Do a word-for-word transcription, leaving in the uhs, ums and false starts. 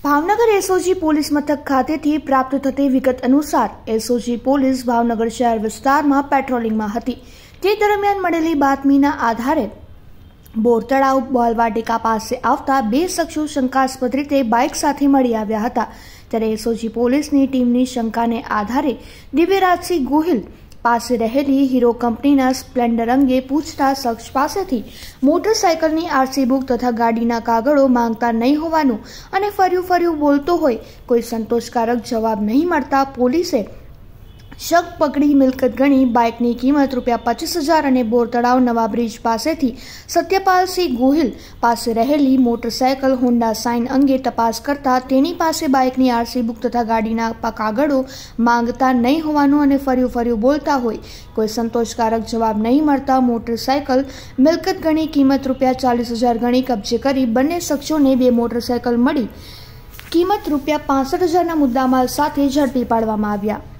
Bhavnagar SOG police મથક ખાતેથી પ્રાપ્ત થતી વિગત અનુસાર એસઓજી પોલીસ ભાવનગર શહેર વિસ્તારમાં પેટ્રોલિંગમાં હતી। તે દરમિયાન મળેલી બાતમીના આધારે બોર તળાવ બાલવાટિકા પાસે આવતા બે શખ્સો શંકાસ્પદ રીતે બાઇક સાથે મળી આવ્યા હતા। ત્યારે એસઓજી પોલીસની ટીમની શંકાને આધારે દિવ્યરાજસિંહ ગોહિલ પાસે રહેલી હીરો કંપનીના સ્પ્લેન્ડર અંગે પૂછતા શખ્સ પાસેથી મોટરસાયકલની આરસી બુક તથા ગાડીના કાગળો માંગતા નહીં હોવાનું અને ફર્યું ફર્યું બોલતો હોય કોઈ સંતોષકારક જવાબ નહીં મળતા પોલીસે શક પકડી મિલકત ગણી બાઇકની કિંમત રૂપિયા પચીસ હજાર અને બોર તળાવ નવા બ્રિજ પાસેથી સત્યપાલસિંહ ગોહિલ પાસે રહેલી મોટરસાયકલ હોન્ડા સાઇન અંગે તપાસ કરતા તેની પાસે બાઇકની આરસી બુક તથા ગાડીના કાગળો માંગતા નહીં હોવાનું અને ફર્યું ફર્યું બોલતા હોય કોઈ સંતોષકારક જવાબ નહીં મળતા મોટરસાયકલ મિલકત ગણી કિંમત રૂપિયા ચાલીસ હજાર ગણી કબજે કરી બંને શખ્સોને બે મોટરસાયકલ મળી કિંમત રૂપિયા પાસઠ હજારના મુદ્દામાલ સાથે ઝડપી પાડવામાં આવ્યા।